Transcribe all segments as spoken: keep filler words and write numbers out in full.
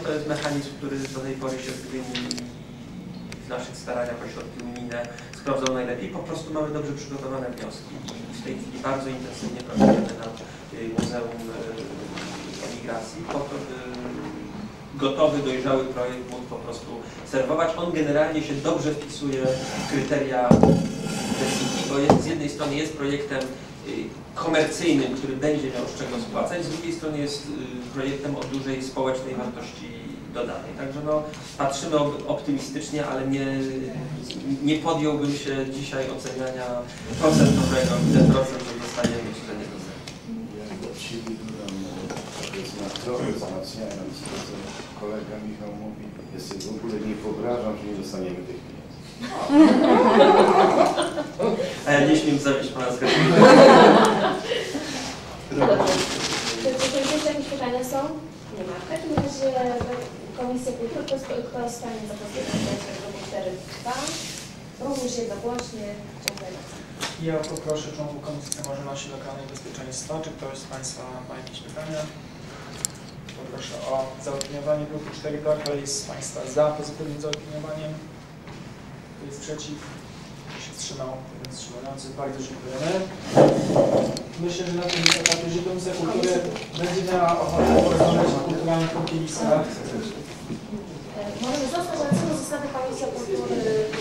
to jest mechanizm, który do tej pory się w naszych staraniach o środki unijne sprawdzał najlepiej. Po prostu mamy dobrze przygotowane wnioski i w tej chwili bardzo intensywnie pracujemy nad Muzeum Emigracji. Po to, by gotowy, dojrzały projekt mógł po prostu serwować. On generalnie się dobrze wpisuje w kryteria T S I P, bo jest, z jednej strony jest projektem komercyjnym, który będzie miał z czego spłacać, z drugiej strony jest projektem o dużej społecznej wartości dodanej. Także no, patrzymy optymistycznie, ale nie, nie podjąłbym się dzisiaj oceniania procentowego, ile procent dostaniemy, czy że nie dostaniemy. Ja do siebie dodam, trochę wzmacniając to, co kolega Michał mówi, ja sobie w ogóle nie wyobrażam, że nie dostaniemy tych pieniędzy. A ja nie śmiem zawieść pana z gaśnicy. Czy jeszcze jakieś pytania są? Nie ma. W takim razie Komisja Kultury, kto stanie za postępowaniem roku cztery dwa? Również jednogłośnie. Dziękuję bardzo. Ja poproszę członków Komisji Samorządności Lokalnej i Bezpieczeństwa. Czy ktoś z Państwa ma jakieś pytania? Poproszę o zaopiniowanie druku cztery dwa. Kto jest z Państwa za pozytywnym zaopiniowaniem? Kto jest przeciw? Kto się wstrzymał? Jeden wstrzymujący. Bardzo dziękujemy. Myślę, że na tym etapie, że Komisja Kultury będzie miała ochotę porozmawiać o kulturalnych kąpieliskach. Możemy zostać, ale co zostanie Komisja Kultury?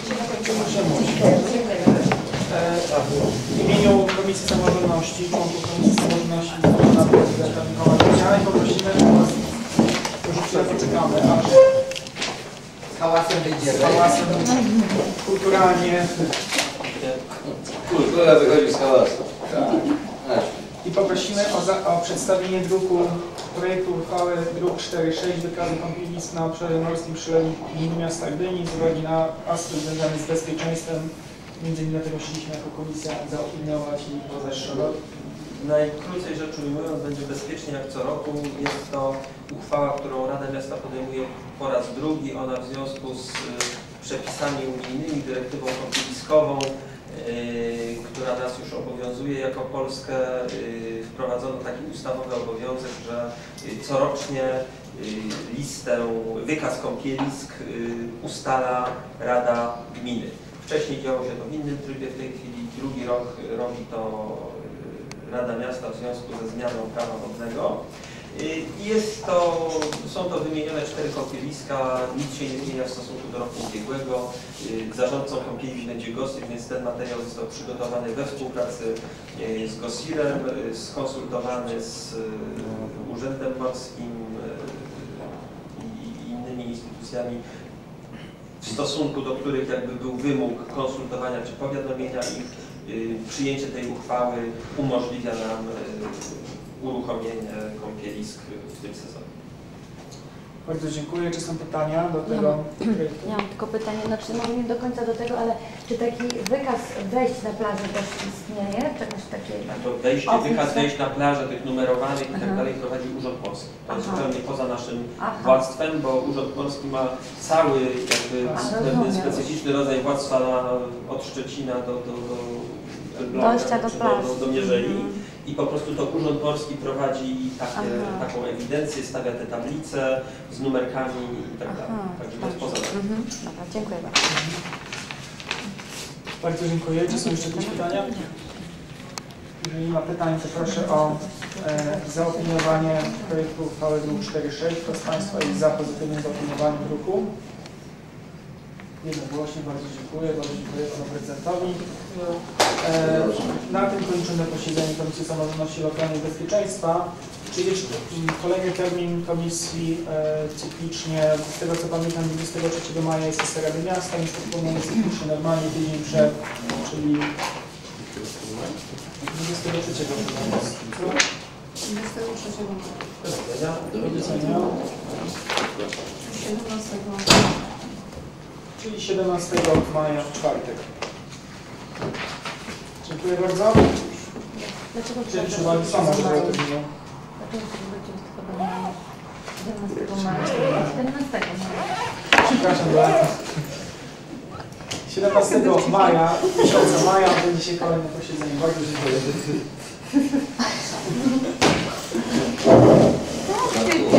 W imieniu Komisji Samorządności, członków Komisji Samorządności na prezydenta Michała Dnia i poprosimy, że chwilę poczekamy, aż Z hałasem wyjdziemy. z hałasem kulturalnie Kultura wychodzi z hałasu. Tak. i poprosimy o, za, o przedstawienie druku projektu uchwały druk cztery sześć wykazu kąpielisk na obszarze morskim przy linii miasta Gdyni z uwagi na aspekt związany z bezpieczeństwem. Między innymi dlatego chcieliśmy jako komisja zaopiniować i podać. Najkrócej rzecz ujmując, będzie bezpiecznie jak co roku. Jest to uchwała, którą Rada Miasta podejmuje po raz drugi. Ona w związku z przepisami unijnymi, dyrektywą kąpieliskową, yy, która nas już obowiązuje jako Polskę, yy, wprowadzono taki ustawowy obowiązek, że yy, corocznie yy, listę, wykaz kąpielisk yy, ustala Rada Gminy. Wcześniej działo się to w innym trybie, w tej chwili drugi rok robi to Rada Miasta w związku ze zmianą prawa wodnego. Jest to, są to wymienione cztery kąpieliska, nic się nie zmienia w stosunku do roku ubiegłego. Zarządcą kąpielisk będzie GOSIR, więc ten materiał został przygotowany we współpracy z GOSIR-em, skonsultowany z Urzędem Morskim i innymi instytucjami, w stosunku do których jakby był wymóg konsultowania czy powiadomienia ich. Przyjęcie tej uchwały umożliwia nam uruchomienie kąpielisk w tym sezonie. Bardzo dziękuję. Czy są pytania do tego projektu? Ja mam tylko pytanie, znaczy może nie do końca do tego, ale czy taki wykaz wejść na plażę też istnieje? Czegoś takiego? To wejście, Office. wykaz wejść na plażę, tych numerowanych i tak Aha. dalej prowadzi Urząd Morski. To jest Aha. zupełnie poza naszym Aha. władztwem, bo Urząd Morski ma cały jakby A, pewny rozumiem. specyficzny rodzaj władztwa na, od Szczecina do, do, do, do, Dojścia do czy plaży. do, do, do Mierzei. Mhm. I po prostu to Urząd Morski prowadzi takie, Aha. taką ewidencję, stawia te tablice z numerkami i tak dalej. Aha, Także to jest dobrze. poza tym. Mhm. Dobra, dziękuję bardzo. Bardzo dziękuję. Czy są jeszcze jakieś pytania? Jeżeli nie ma pytań, to proszę o e, zaopiniowanie projektu uchwały druk cztery sześć. Kto z Państwa jest za pozytywnym zaopiniowaniem druku? Jednogłośnie. Bardzo dziękuję. Bardzo dziękuję Panu Prezydentowi. E, na tym kończymy posiedzenie Komisji Samorządności Lokalnej i Bezpieczeństwa. Czy jeszcze kolejny termin komisji e, cyklicznie, z tego co pamiętam, dwudziestego trzeciego maja jest sesja Rady Miasta, więc proponuję cyklicznie normalnie tydzień przed, czyli dwudziestego trzeciego dwudziestego trzeciego Do widzenia. siedemnastego Czyli siedemnastego maja w czwartek. Dziękuję bardzo. Dlaczego Czy trzeba sama, żeby o tym mówił? Dlaczego wrócić tylko do maja? siedemnastego maja. czternastego maja. Przepraszam bardzo. siedemnastego maja, miesiąca maja, będzie się kolejne posiedzenie. Bardzo dziękuję.